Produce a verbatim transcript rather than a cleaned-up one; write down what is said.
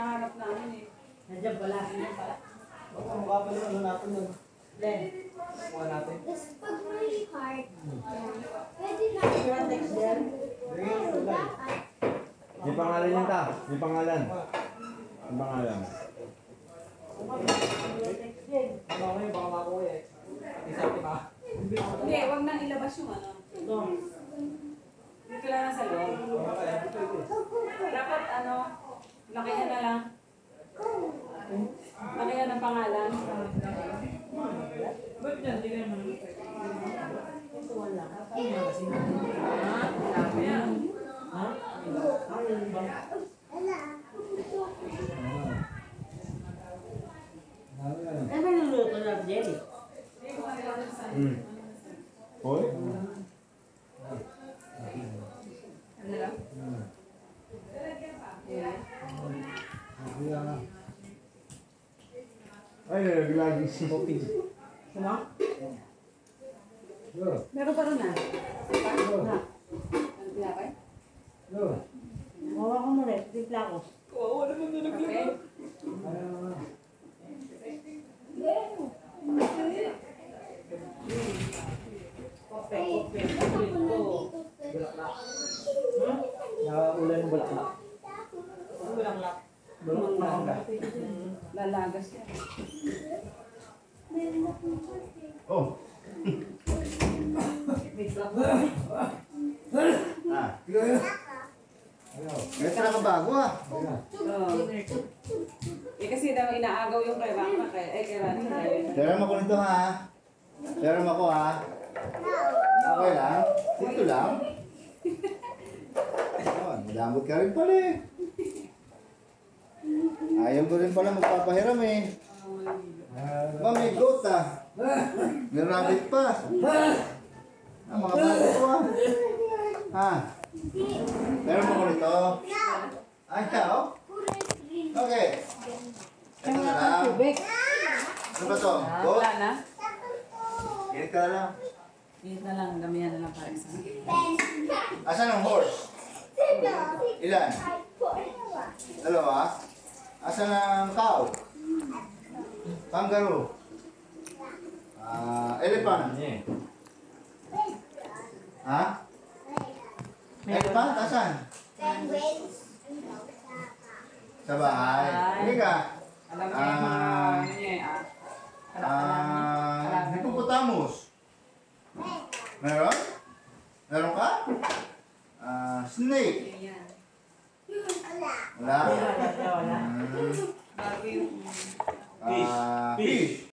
hinahanap namin eh. Nandiyan pala. Nandiyan pala. Baka mukha pa naman, ano natin nun. Len. Mukha natin. Tapos pag may heart, pwede na. Yung text yan. Ringin, tulay. Yung pangalan niya ta. Yung pangalan. Yung pangalan. Text yan. Ano kayo, baka makuha eh. Isa, diba? Hindi, wag nang ilabas yung ano. Ito. Dito lang sa loob. Dapat ano, lakihan na lang. Lakihan ng pangalan. Ba't yan? Hindi naman. Ito wala. Ah, dami yan. Ha? Ayun ba? Ano ba niluluto na, Jerry? Hmm. Hoy? Ano lang? Ay, nalaglag si Poppy. Ano? Meron pa rin na. Na. Ano pinapay? Mawa ko muna. Tipla ko. Kawawa naman na Kape? Kope, kope. Ito. Naulan ng bulaklak. Ano lang lang? Bulaklak. Lalagas yan. Oh. May flak. Ah. Extra ka bago ah. Oo. Eh kasi daw inaagaw yung kay Raka. Kay, eh kay Raka. Tira mo ko nito ha. Tira mo ko ha. Okay lang. Dito lang. Oh, nilamot ka rin pala eh. Ayaw ko rin pala magpapahiram eh. Ba, may goat ah. May rabbit pa. Ah, mga bago ko ah. Ha? Tira mo ko nito. Ayaw? Okay. Ito na lang. Tubig. Ano ba to? Ah, Goat? wala na? Init ka na lang. Init na lang. Damihan na lang para isa. Asan ang horse? Ilan? Dalawa? Asan ang cow? Kangaroo? Ah, elephant? Ha? Elephant? Asan? Sa bahay. Hindi ka? Alam niya yung mga Ah. ano niya eh. Ah. Ah, hippopotamus? Meron? Meron ka? Ah, snake? Ayan. Wala. Wala, wala. Hmm. Bago yung... Ah, fish.